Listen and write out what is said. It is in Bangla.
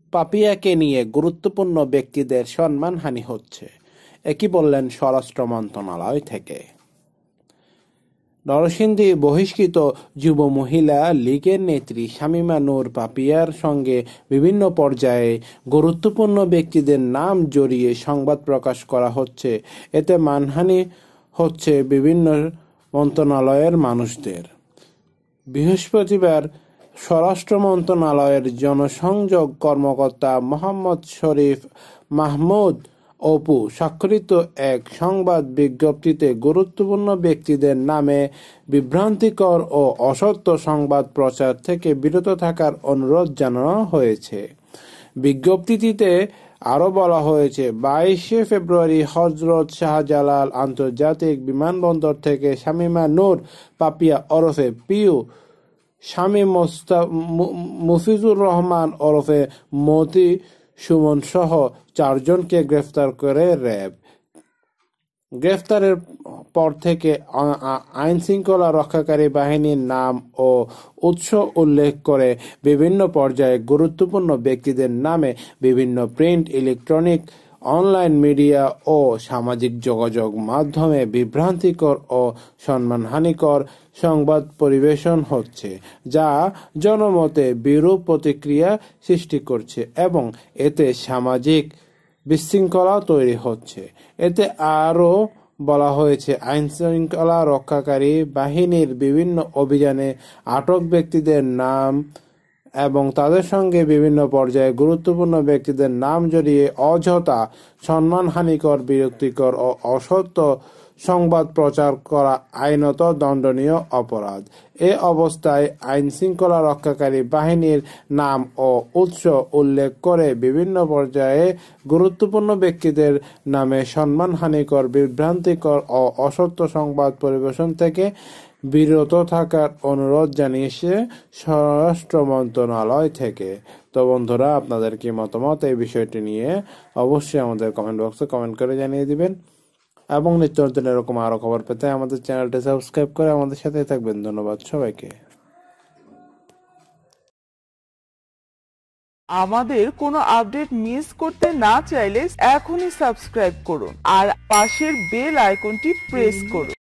পাপিয়াকে নিয়ে গুরুত্বপূর্ণ ব্যক্তিদের সম্মানহানি হচ্ছে, একই বললেন স্বরাষ্ট্র মন্ত্রণালয় থেকে। নরসিংদী বহিষ্কৃত যুব মহিলা লীগের নেত্রী শামীমা নূর পাপিয়ার সঙ্গে বিভিন্ন পর্যায়ে গুরুত্বপূর্ণ ব্যক্তিদের নাম জড়িয়ে সংবাদ প্রকাশ করা হচ্ছে, এতে মানহানি হচ্ছে বিভিন্ন মন্ত্রণালয়ের মানুষদের। বৃহস্পতিবার স্বরাষ্ট্র মন্ত্রণালয়ের জনসংযোগ কর্মকর্তা মোহাম্মদ শরীফ মাহমুদ অপু স্বাক্ষরিত এক সংবাদ বিজ্ঞপ্তিতে গুরুত্বপূর্ণ ব্যক্তিদের নামে বিভ্রান্তিকর ও অসত্য সংবাদ প্রচার থেকে বিরত থাকার অনুরোধ জানানো হয়েছে। বিজ্ঞপ্তিটিতে আরও বলা হয়েছে, 22 ফেব্রুয়ারি হজরত শাহজালাল আন্তর্জাতিক বিমানবন্দর থেকে শামীমা নূর পাপিয়া ওরফে পিউ, স্বামী মুফিজুর রহমান ওরফে মতি সুমন সহ 4 জনকে গ্রেফতার করে র্যাব। গ্রেফতারের পর থেকে আইন শৃঙ্খলা রক্ষাকারী বাহিনীর নাম ও উৎস উল্লেখ করে বিভিন্ন পর্যায়ে গুরুত্বপূর্ণ ব্যক্তিদের নামে বিভিন্ন প্রিন্ট, ইলেকট্রনিক, অনলাইন মিডিয়া ও সামাজিক যোগাযোগ মাধ্যমে বিভ্রান্তিকর ও সম্মানহানিকর সংবাদ পরিবেশন হচ্ছে, যা জনমতে বিরূপ প্রতিক্রিয়া সৃষ্টি করছে এবং এতে সামাজিক বিশৃঙ্খলা তৈরি হচ্ছে। এতে আরও বলা হয়েছে, আইন শৃঙ্খলা রক্ষাকারী বাহিনীর বিভিন্ন অভিযানে আটক ব্যক্তিদের নাম এবং তাদের সঙ্গে বিভিন্ন পর্যায়ে গুরুত্বপূর্ণ ব্যক্তিদের নাম জড়িয়ে অযথা সম্মানহানিকর, বিরক্তিকর ও অসত্য সংবাদ প্রচার করা আইনত দণ্ডনীয় অপরাধ। এ অবস্থায় আইন শৃঙ্খলা রক্ষাকারী বাহিনীর নাম ও উৎস উল্লেখ করে বিভিন্ন পর্যায়ে গুরুত্বপূর্ণ ব্যক্তিদের নামে সম্মানহানিকর, বিভ্রান্তিকর ও অসত্য সংবাদ পরিবেশন থেকে বিরত থাকার অনুরোধ জানিয়েছে স্বরাষ্ট্র মন্ত্রণালয় থেকে। তো বন্ধুরা, আপনাদের কি মতামত এই বিষয়টি নিয়ে অবশ্যই আমাদের কমেন্ট বক্সে কমেন্ট করে জানিয়ে দিবেন এবং নিত্য নতুন এরকম আরো খবর পেতে আমাদের চ্যানেলটি সাবস্ক্রাইব করে আমাদের সাথে থাকবেন। ধন্যবাদ সবাইকে। আমাদের কোনো আপডেট মিস করতে না চাইলে এখনই সাবস্ক্রাইব করুন আর পাশের বেল আইকনটি প্রেস করুন।